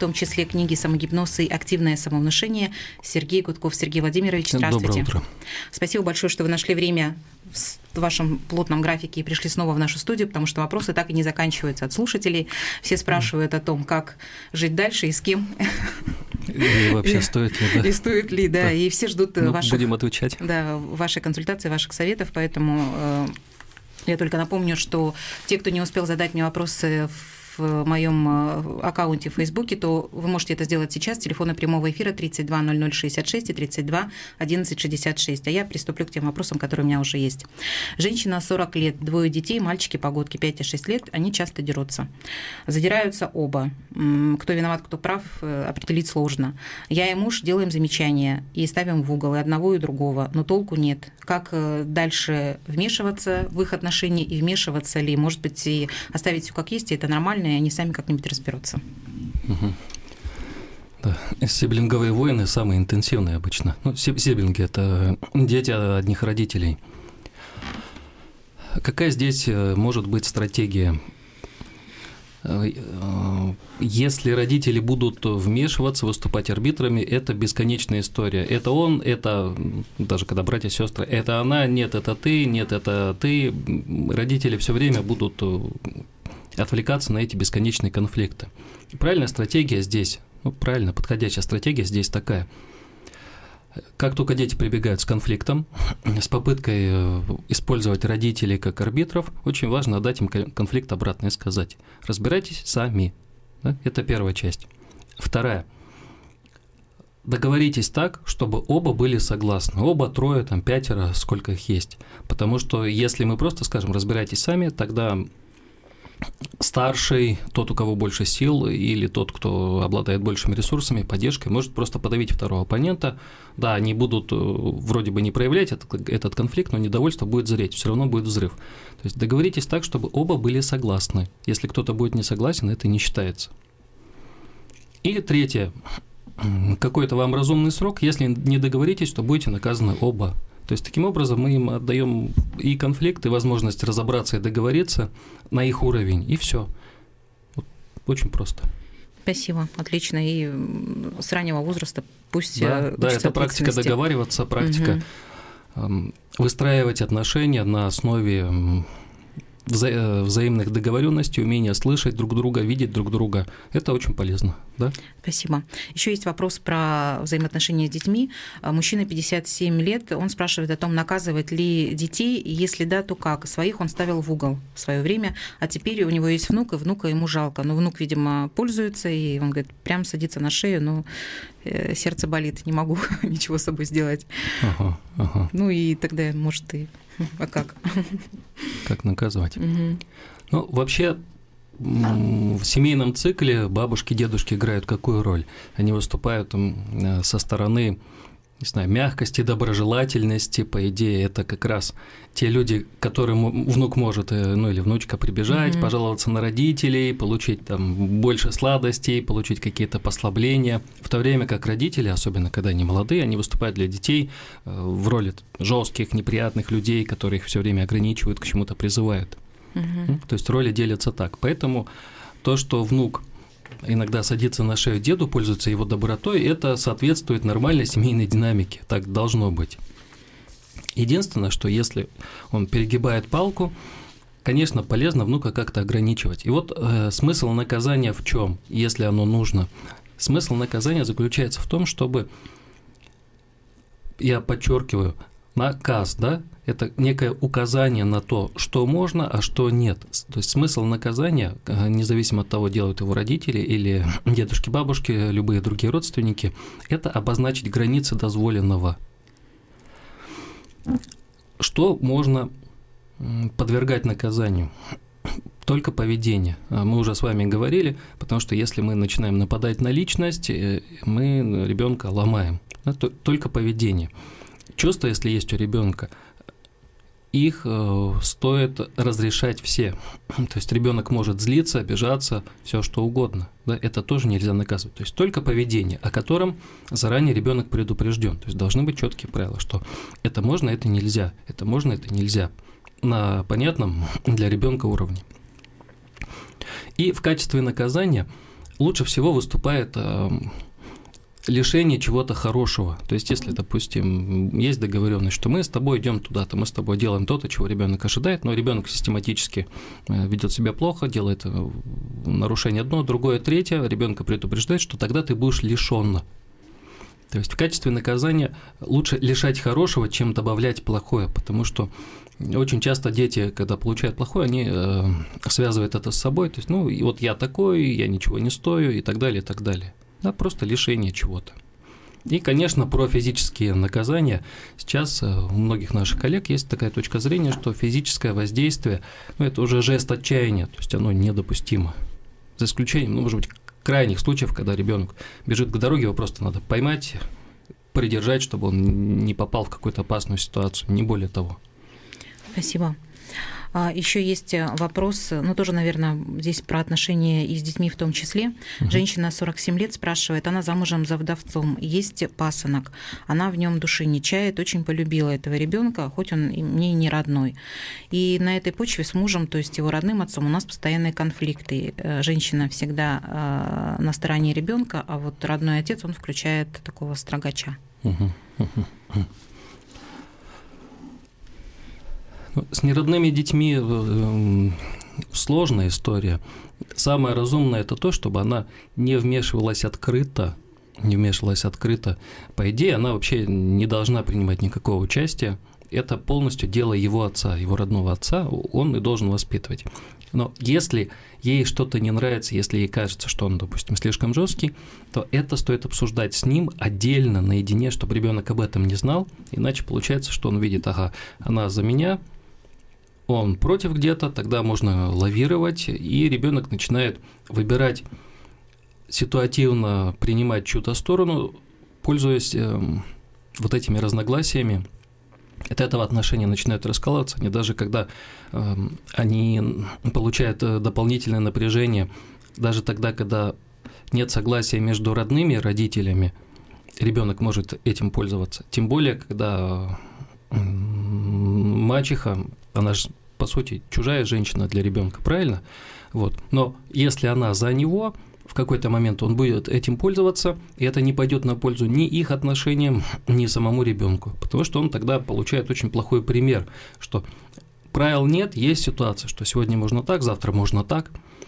том числе книги «Самогипноз» и «Активное самовнушение». Сергей Гудков. Сергей Владимирович, здравствуйте. Доброе утро. Спасибо большое, что вы нашли время в вашем плотном графике и пришли снова в нашу студию, потому что вопросы так и не заканчиваются от слушателей. Все спрашивают о том, как жить дальше и с кем. И вообще стоит ли, да? И стоит ли, да. И все ждут будем отвечать. Да, вашей консультации, ваших советов, поэтому я только напомню, что те, кто не успел задать мне вопросы в моем аккаунте в Фейсбуке, то вы можете это сделать сейчас. Телефоны прямого эфира 32 00 66 и 32 11 66. А я приступлю к тем вопросам, которые у меня уже есть. Женщина 40 лет, 2 детей, мальчики погодки 5 и 6 лет, они часто дерутся. Задираются оба. Кто виноват, кто прав, определить сложно. Я и муж делаем замечания и ставим в угол и одного, и другого, но толку нет. Как дальше вмешиваться в их отношения и вмешиваться ли? Может быть, и оставить все как есть, и это нормально, и они сами как-нибудь разберутся. Угу. Да. Сиблинговые войны самые интенсивные обычно. Сиблинги – это дети одних родителей. Какая здесь может быть стратегия? Если родители будут вмешиваться, выступать арбитрами, это бесконечная история. Это он, это, даже когда братья и сестры, это она, нет, это ты, нет, это ты. Родители все время будут отвлекаться на эти бесконечные конфликты. И правильная стратегия здесь, правильно, подходящая стратегия здесь такая. Как только дети прибегают с конфликтом, с попыткой использовать родителей как арбитров, очень важно дать им конфликт обратно и сказать: разбирайтесь сами. Да? Это первая часть. Вторая. Договоритесь так, чтобы оба были согласны. Оба, трое, там, 5, сколько их есть. Потому что если мы просто скажем «разбирайтесь сами», тогда старший, тот, у кого больше сил, или тот, кто обладает большими ресурсами, поддержкой, может просто подавить второго оппонента. Да, они будут вроде бы не проявлять этот конфликт, но недовольство будет зреть, все равно будет взрыв. То есть договоритесь так, чтобы оба были согласны. Если кто-то будет не согласен, это не считается. И третье. Какой-то вам разумный срок. Если не договоритесь, то будете наказаны оба. То есть, таким образом, мы им отдаем и конфликт, и возможность разобраться и договориться на их уровень, и все. Вот, очень просто. Спасибо, отлично. И с раннего возраста пусть да, это практика договариваться, практика выстраивать отношения на основе взаимных договоренностей, умения слышать друг друга, видеть друг друга. Это очень полезно. Да? Спасибо. Еще есть вопрос про взаимоотношения с детьми. Мужчина 57 лет, он спрашивает о том, наказывать ли детей, и если да, то как. Своих он ставил в угол в свое время, а теперь у него есть внук, и внука ему жалко. Но внук, видимо, пользуется, и он говорит, прям садится на шею, но сердце болит, не могу ничего с собой сделать. Ага. Ну и тогда, может, и... А как? Как наказывать? Угу. Ну, вообще, в семейном цикле бабушки, дедушки играют какую роль? Они выступают со стороны, не знаю, мягкости, доброжелательности. По идее, это как раз те люди, которым внук может, ну или внучка прибежать, пожаловаться на родителей, получить там больше сладостей, получить какие-то послабления. В то время как родители, особенно когда они молодые, они выступают для детей в роли жестких, неприятных людей, которые их все время ограничивают, к чему-то призывают. То есть роли делятся так. Поэтому то, что внук иногда садится на шею деду, пользуется его добротой, это соответствует нормальной семейной динамике. Так должно быть. Единственное, что если он перегибает палку, конечно, полезно внука как-то ограничивать. И вот смысл наказания в чем, если оно нужно? Смысл наказания заключается в том, чтобы, я подчеркиваю, наказ, да, это некое указание на то, что можно, а что нет. То есть смысл наказания, независимо от того, делают его родители или дедушки, бабушки, любые другие родственники, это обозначить границы дозволенного. Что можно подвергать наказанию? Только поведение. Мы уже с вами говорили, потому что если мы начинаем нападать на личность, мы ребенка ломаем. Только поведение. Чувства, если есть у ребенка, их стоит разрешать все. То есть ребенок может злиться, обижаться, все что угодно. Да? Это тоже нельзя наказывать. То есть только поведение, о котором заранее ребенок предупрежден. То есть должны быть четкие правила, что это можно, это нельзя, это можно, это нельзя. На понятном для ребенка уровне. И в качестве наказания лучше всего выступает лишение чего-то хорошего. То есть, если, допустим, есть договоренность, что мы с тобой идем туда-то, мы с тобой делаем то-то, чего ребенок ожидает, но ребенок систематически ведет себя плохо, делает нарушение одно, другое, третье, ребенка предупреждает, что тогда ты будешь лишён. То есть в качестве наказания лучше лишать хорошего, чем добавлять плохое, потому что очень часто дети, когда получают плохое, они связывают это с собой, то есть, ну, и вот я такой, я ничего не стою и так далее, и так далее. Да, просто лишение чего-то. И, конечно, про физические наказания. Сейчас у многих наших коллег есть такая точка зрения, что физическое воздействие, ну, это уже жест отчаяния, то есть оно недопустимо. За исключением, ну, может быть, крайних случаев, когда ребенок бежит к дороге, его просто надо поймать, придержать, чтобы он не попал в какую-то опасную ситуацию, не более того. Спасибо. Еще есть вопрос, ну тоже, наверное, здесь про отношения и с детьми в том числе. Женщина 47 лет спрашивает, она замужем за вдовцом, есть пасынок, она в нем души не чает, очень полюбила этого ребенка, хоть он мне не родной. И на этой почве с мужем, то есть его родным отцом, у нас постоянные конфликты. Женщина всегда на стороне ребенка, а вот родной отец, он включает такого строгача. С неродными детьми сложная история. Самое разумное – это то, чтобы она не вмешивалась открыто. По идее, она вообще не должна принимать никакого участия. Это полностью дело его отца, его родного отца, он и должен воспитывать. Но если ей что-то не нравится, если ей кажется, что он, допустим, слишком жесткий, то это стоит обсуждать с ним отдельно, наедине, чтобы ребенок об этом не знал. Иначе получается, что он видит, ага, она за меня, он против где-то, тогда можно лавировать, и ребенок начинает выбирать ситуативно, принимать чью-то сторону, пользуясь вот этими разногласиями. От этого отношения начинают раскалываться, они даже когда они получают дополнительное напряжение, даже тогда, когда нет согласия между родными родителями, ребенок может этим пользоваться. Тем более, когда мачеха, она же, по сути, чужая женщина для ребенка, правильно? Вот. Но если она за него, в какой-то момент он будет этим пользоваться, и это не пойдет на пользу ни их отношениям, ни самому ребенку, потому что он тогда получает очень плохой пример, что правил нет, есть ситуация, что сегодня можно так, завтра можно так.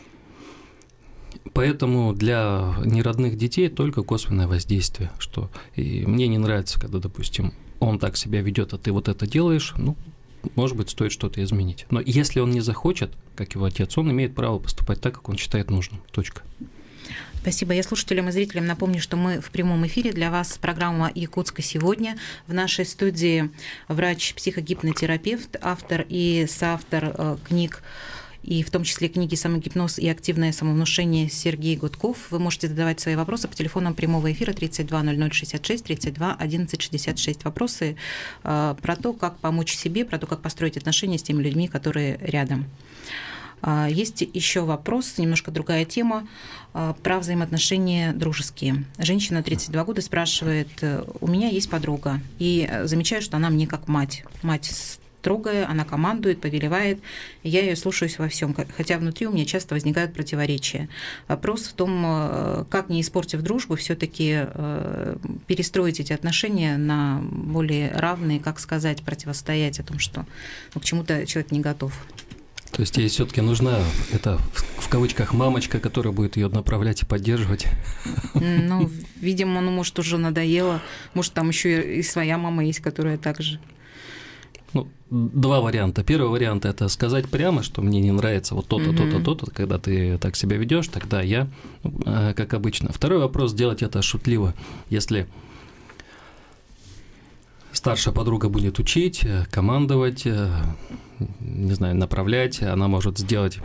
Поэтому для неродных детей только косвенное воздействие, что и мне не нравится, когда, допустим, он так себя ведет, а ты вот это делаешь, ну, может быть, стоит что-то изменить. Но если он не захочет, как его отец, он имеет право поступать так, как он считает нужным. Точка. Спасибо. Я слушателям и зрителям напомню, что мы в прямом эфире. Для вас программа «Якутска сегодня». В нашей студии врач-психогипнотерапевт, автор и соавтор книг, и в том числе книги «Самогипноз» и «Активное самовнушение» Сергей Гудков. Вы можете задавать свои вопросы по телефонам прямого эфира 32 00 66 32 11 66. Вопросы про то, как помочь себе, про то, как построить отношения с теми людьми, которые рядом. Есть еще вопрос, немножко другая тема, про взаимоотношения дружеские. Женщина 32 года спрашивает, у меня есть подруга, и замечаю, что она мне как мать. Мать строгая, она командует, повелевает, и я ее слушаюсь во всем, хотя внутри у меня часто возникают противоречия. Вопрос в том, как, не испортив дружбу, все-таки перестроить эти отношения на более равные, как сказать, противостоять о том, что к чему-то человек не готов. То есть ей все-таки нужна это в кавычках мамочка, которая будет ее направлять и поддерживать. Ну, видимо, может, уже надоело. Может, там еще и своя мама есть, которая также. Ну, два варианта. Первый вариант – это сказать прямо, что мне не нравится вот то-то, то-то, то-то, когда ты так себя ведешь, тогда я, как обычно. Второй вопрос – сделать это шутливо. Если старшая подруга будет учить, командовать, не знаю, направлять, она может сделать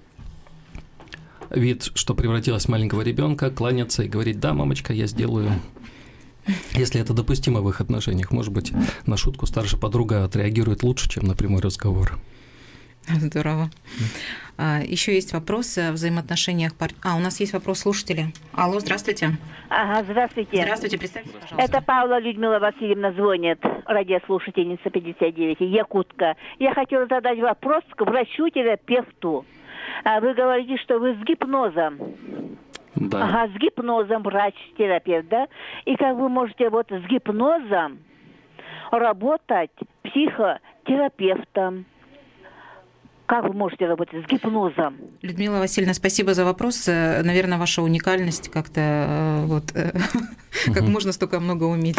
вид, что превратилась в маленького ребенка, кланяться и говорить: да, мамочка, я сделаю. Если это допустимо в их отношениях, может быть, на шутку старшая подруга отреагирует лучше, чем на прямой разговор. Здорово. Еще есть вопрос о взаимоотношениях. У нас есть вопрос слушателя. Алло, здравствуйте. Ага, здравствуйте. Здравствуйте, представьте, пожалуйста. Это Павла Людмила Васильевна звонит, радиослушательница 59, якутка. Я хотела задать вопрос к врачу-терапевту. Вы говорите, что вы с гипнозом. Да. Ага, с гипнозом врач-терапевт, да? И как вы можете вот с гипнозом работать психотерапевтом? Как вы можете работать с гипнозом? Людмила Васильевна, спасибо за вопрос. Наверное, ваша уникальность как-то вот как можно столько много уметь.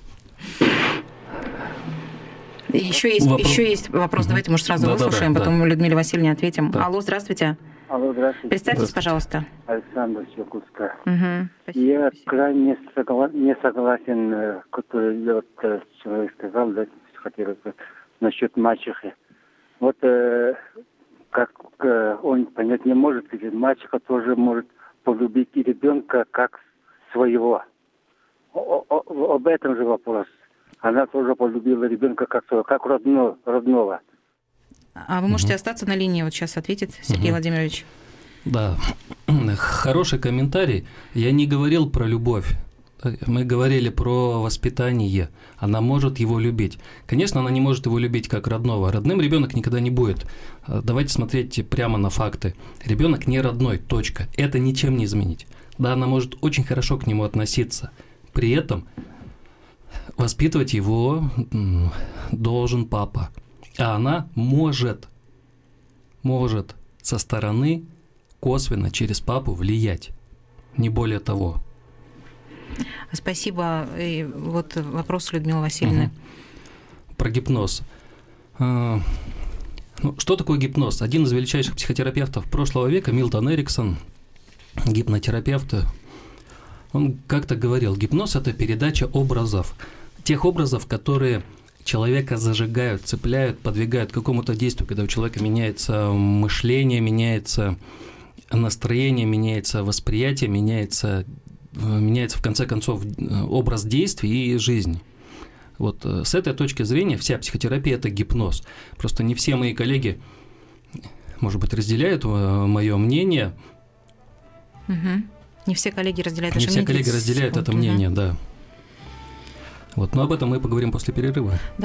Еще есть вопрос. Давайте, может, сразу выслушаем, потом Людмиле Васильевне ответим. Алло, здравствуйте. Алло, здравствуйте. Представьтесь, пожалуйста. Александр Якутска. Спасибо. Я крайне не согласен, который человек сказал, да, психотерапевт, насчет мачехи. Вот как он понять не может, ведь мачеха тоже может полюбить и ребенка как своего. Об этом же вопрос. Она тоже полюбила ребенка как своего, как родного. А вы можете остаться на линии, вот сейчас ответит Сергей Владимирович. Да, хороший комментарий. Я не говорил про любовь. Мы говорили про воспитание. Она может его любить. Конечно, она не может его любить как родного. Родным ребенок никогда не будет. Давайте смотреть прямо на факты. Ребенок не родной, точка. Это ничем не изменить. Да, она может очень хорошо к нему относиться. При этом воспитывать его должен папа. А она может со стороны косвенно через папу влиять. Не более того. Спасибо. И вот вопрос Людмилы Васильевны. Про гипноз. Что такое гипноз? Один из величайших психотерапевтов прошлого века, Милтон Эриксон, гипнотерапевт, он как-то говорил, гипноз – это передача образов. Тех образов, которые человека зажигают, цепляют, подвигают к какому-то действию, когда у человека меняется мышление, меняется настроение, меняется восприятие, меняется в конце концов образ действий и жизнь. Вот с этой точки зрения вся психотерапия – это гипноз. Просто не все мои коллеги, может быть, разделяют мое мнение. Не все коллеги разделяют это мнение. Не все коллеги разделяют это мнение, да. Вот, но об этом мы поговорим после перерыва.